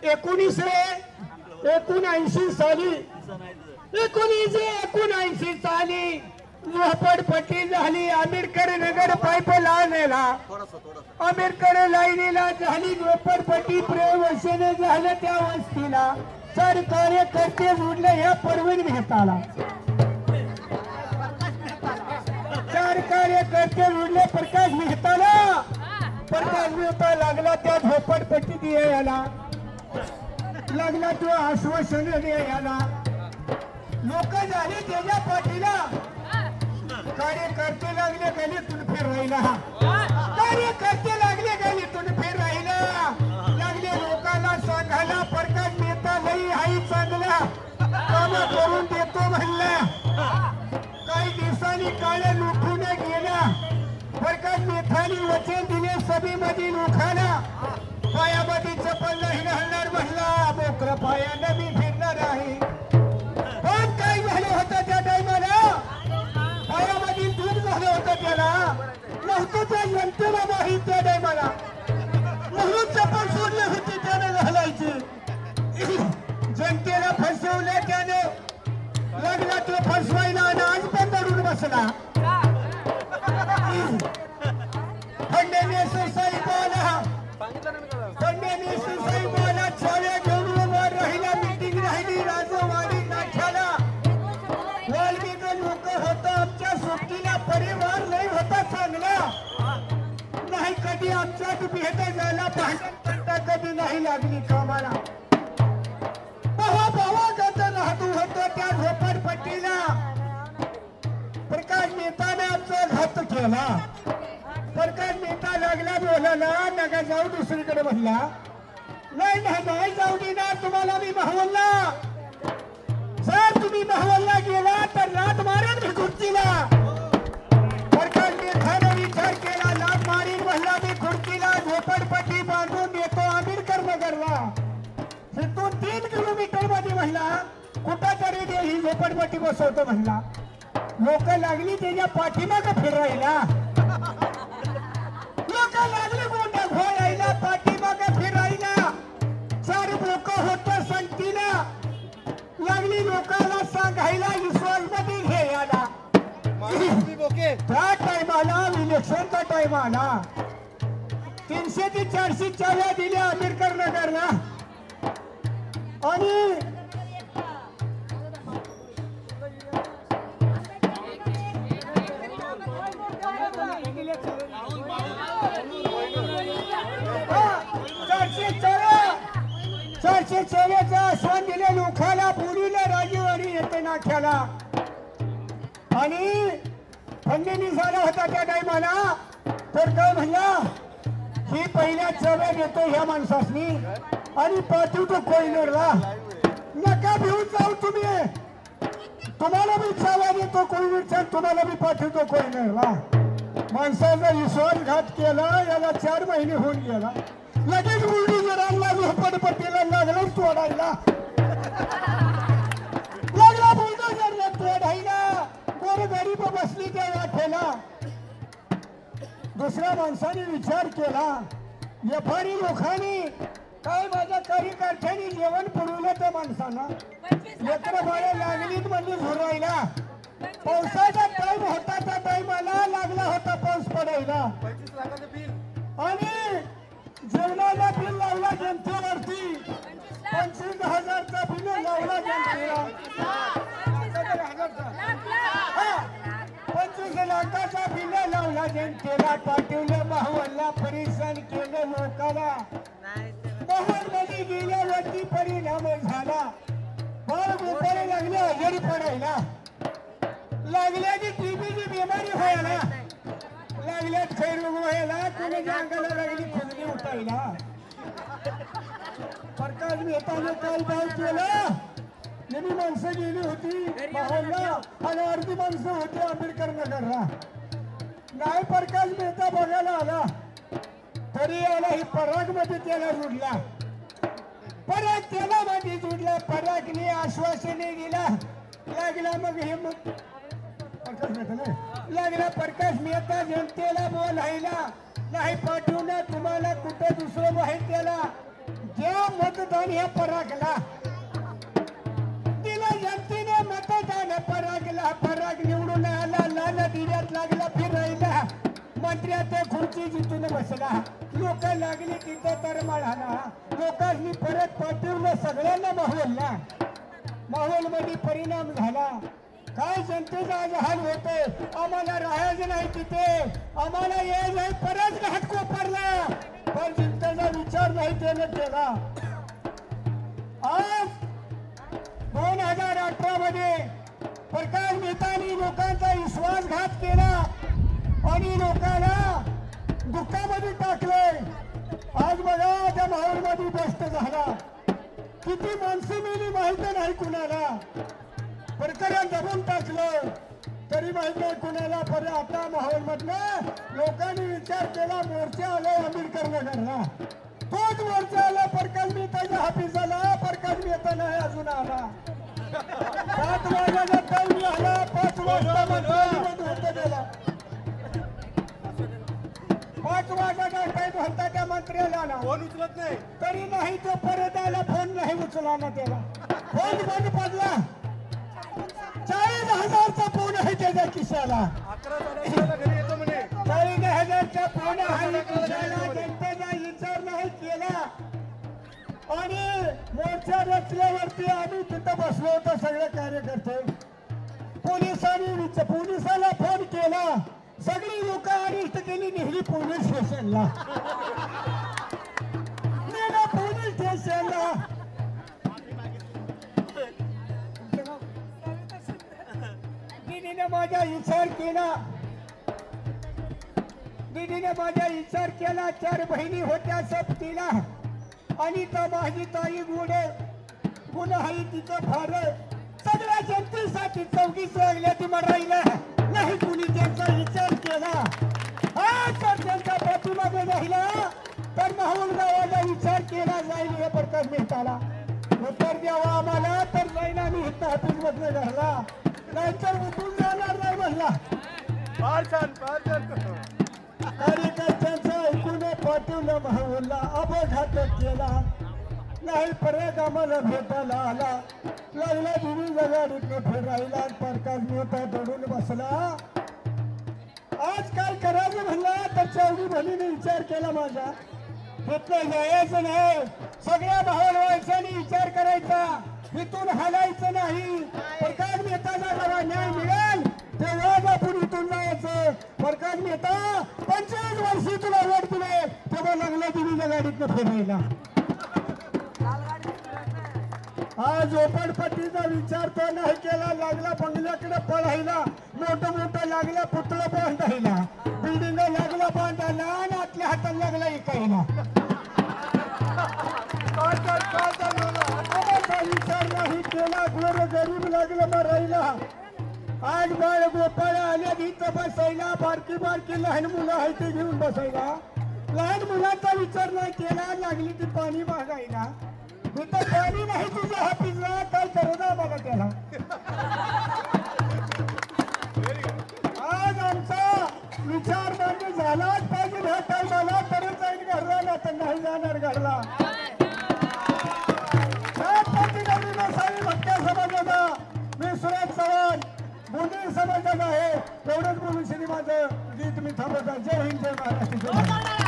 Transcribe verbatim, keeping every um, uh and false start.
एकोणीसशे एकोणऐंशी साली एकोणीसशे एकोणऐंशी साली झोपडपट्टी झाली. आंबेडकर नगर पाईपलाईनला आंबेडकर लाईनीला झाली झोपडपट्टी. प्रयोगशाळेने झालं त्या वस्तीला चार कार्यकर्ते जोडले ह्या परवीन मेहताला. चार कार्यकर्ते जोडले प्रकाश मेहताला. प्रकाश मेहता लागला त्या झोपडपट्टीत यायला लागला तो आश्वासन द्यायला. लोक झाले त्याच्या पाठीला. कार्यकर्ते लागले गलीतून फिरायला. कार्यकर्ते लागले गलीतून फिरायला. लागले लोकांना सांगायला प्रकाश मेहता लई आई चांगला काम करून देतो म्हणला. काही दिवसांनी काळे लुटून गेला. प्रकाश मेहतानी वचन दिले सभेमध्ये लोकांना पायामध्ये चप्पल नाही घालणार म्हणला. मोकर पायानं मी फिरणार आहे. पण काय झालं होतं त्या टायमाला पायामध्ये दूध झालं होतं त्याला नव्हतं त्या जनतेला माहीत. त्या टायमाला म्हणून चप्पल सोडले होते त्यानं घालायचे. जनतेला फसवलं त्याने. लागला तो फसवायला आणि आज पण दडून बसला. फडणवीस साहेबाला फडणवीस साहेबाला छाव्या घेऊन उभा राहिला. मीटिंग राहिली राजवाडी नाठ्याला. वाल्मिक लोक होता आमच्या सुट्टीला. परिवार नाही होता चांगला. नाही कधी आमच्यात भेट झाला. भांडण करता कधी नाही लागली कामाला. भावा भावा करता राहतो होतो त्या झोपडपट्टीला. प्रकाश मेहताने आमचा घात केला. प्रकाश मेहता लागला बोलायला. नका जाऊ दुसरीकडे म्हणला. नाही नाही जाऊ देणार तुम्हाला मी महवलला. जर तुम्ही महवलला गेला तर लात मारेन मी खुर्चीला. प्रकाश मेहताने विचार केला. लात मारीन म्हणला मी खुर्चीला. झोपडपट्टी बांधून देतो आंबेडकर नगरला. तिथून तीन किलोमीटर मध्ये म्हणला कुठं तरी दे ही झोपडपट्टी बसवतो म्हणला. लोक लागली त्याच्या पाठीमागं फिरायला. लोक लागले गोंडा घोळायला पाठीमागं फिरायला. चार लोक होत संगतीला. लागली लोकांना सांगायला विश्वासमध्ये घ्यायला. त्या टायमाला इलेक्शनचा टाइम आला. तीनशे ते चारशे चाव्या दिल्या आंबेडकर नगरला. आणि चारशे चौऱ्याचा आश्वासन दिले लोकाला. पुरीला राजेवाडी येते नाख्याला. आणि फडणवीस झाला होता त्या टायमाला. तर काय म्हणला ही पहिल्या चव्या देतो ह्या माणसासनी आणि पाठवतो कोयनेरला. नका भिवून जाऊ तुम्ही. तुम्हाला मी चावा देतो कोयनेरचा. तुम्हाला मी पाठवतो कोयनेरला. माणसाचा विश्वासघात केला. याला चार महिने होऊन गेला. लगेच बुलडोझरांना झोपडपट्टीला लागला तोडायला. लागला बुलडोझरला तोडायला. गोरगरीब बसली त्या वाटेला. दुसऱ्या माणसाने विचार केला. व्यापारी लोकांनी काय माझ्या कार्यकर्त्यांनी जेवण पुरवलं त्या माणसाला. लेकरं बाळं लागलीत म्हणजे झुरायला. पावसाचा टाइम होता. त्या टाइमाला लागला होता पाऊस पडायला. आणि जेवणाला बिल लावला जनतेवरती. पंचवीस हजारचा बिल लावला जनतेला. पंचवीस लाखाचा बिल लावला जनतेला. पाठवलं माहूलला. परेशान केलं लोकाला. माहूलमध्ये गेल्यावरती परिणाम झाला. बाळ गोपाळे लागले आजारी पडायला. लागल्याची टीबीची बिमारी व्हायला. लागल्यात खैरोग व्हायला. कोणाच्या अंगाला लागली खुजली उठायला. प्रकाश मेहताने काय काय केलं. नेहमी माणसं गेली होती माहूलला आणि अर्धी माणसं होती आंबेडकर नगरला. नाही प्रकाश मेहता बघायला आला तरी आला. ही पराग मध्ये त्याला जुडला. पराग त्याला मध्ये जुडला. परागने आश्वासने दिला. लागला मग हे मग प्रकाश मेहता लागला. प्रकाश मेहता जनतेला बोलायला. नाही पाठवणार तुम्हाला कुठं दुसरं माहिती त्याला. ज्या मतदार आणि हे परागला तिला जनतेने मतदान परागला पराग निवडून आला लाल दिव्यात लागला फिरायला मंत्र्याच्या खुर्ची जिथून बसला लोक लागली तिथं तर म्हणाला लोकांनी परत पाठवलं सगळ्यांना माहोलला माहोल मध्ये परिणाम झाला काय जनतेचा आज हाल होते आम्हाला राहायचं नाही तिथे आम्हाला ये नाही परत घाट कोपरला पण जनतेचा विचार नाही त्याने केला आज दोन हजार अठरा मध्ये प्रकाश मेहतानी लोकांचा विश्वासघात केला आणि लोकांना दुःखामध्ये टाकले आज बघा त्या माहोलमध्ये बस्ट झाला किती माणसं मिळली माहिती नाही कुणाला प्रकरण दबून टाकलं तरी माहिती नाही कुणाला पण आता माहोल मधनं लोकांनी विचार केला मोर्चा आला आंबेडकर नगरला तोच मोर्चा आला प्रकाश मेहताच्या हाफिसाला प्रकाश मेहता नाही अजून आला सात वाजता टाइम झाला पाच वाजता मंत्रालयामध्ये होतं गेला पाच वाजता टाइम होता त्या मंत्र्याला फोन उचलत नाही तरी नाही तो परत आला फोन नाही उचला ना त्याला फोन बंद पडला चाळीस हजारचा फोन आहे त्याच्या खिशाला अकरा साडे घरी येतो म्हणे चाळीस हजारचा फोन आहे खिशाला जनतेचा विचार नाही केला आणि मोर्चा रचल्यावरती आम्ही तिथं बसलो होतो सगळे कार्यकर्ते पोलिसांनी पोलिसाला फोन केला सगळी लोक अरेस्ट केली नेहली पोलीस स्टेशनला नेला पोलीस स्टेशनला दीदीने माझा विचार केला दीदीने माझा विचार केला चार बहिणी होत्या सोबतीला आणि तर माझी ताई गुणे गुण आहे तिचं फार सगळ्या जनतेसाठी चौकीस लागल्या ती मरायला नाही कुणी त्यांचा विचार केला हा तर त्यांच्या पाठीमागे राहिला तर माहुल गावाला विचार केला जाईल हे प्रकाश मेहताला उत्तर द्यावा आम्हाला तर जाईन आम्ही इथं हाफिस मधनं घरला नाहीतर उठून जाणार नाही म्हणला फार छान फार छान कार्यकर्त्यांचा ऐकून पाठवलं माहुलला अपघात केला नाही परत आम्हाला भेटायला आला लागला दिवी जगाडीतनं फिरायला प्रकाश मेहता दडून बसला आज काय करायचं म्हणला तर चौघी बहिणीने विचार केला माझा तिथलं जायचं नाही सगळ्या भावाला व्हायचा विचार करायचा इथून हालायचं नाही प्रकाश मेहताचा जेव्हा न्याय मिळेल तेव्हाच आपण इथून जायचं प्रकाश मेहता पंचवीस वर्षी तुला वोट दिले तेव्हा लागला दिवी जगाडीतनं फिरायला आज झोपडपट्टीचा विचार तो नाही केला लागला बंगल्याकडे पळायला मोठं मोठं लागला पुतळं बांधायला बिल्डिंग लागला बांधायला आणि आतल्या हाताला लागला इकायला विचार नाही केला गोर गरीब लागलं मरायला आज बाळ गोपाळ आल्या इथं बसायला बारकी बारकी लहान मुलं आहे ते घेऊन बसायला लहान मुलांचा विचार नाही केला लागली ती पाणी मागायला इथं पाणी नाही तुझ्या हाफिसला काय करू ना मला त्याला आज आमचा विचार म्हणजे झालाच पाहिजे ह्या टायमाला तरच जाईल घरला ना तर नाही जाणार घरला भक्त्या समाजाचा मी सुरेश चव्हाण मोदी समाजाचा आहे एवढंच बोलून श्री माझं गीत मी थांबवत आहे जय हिंद जय महाराष्ट्र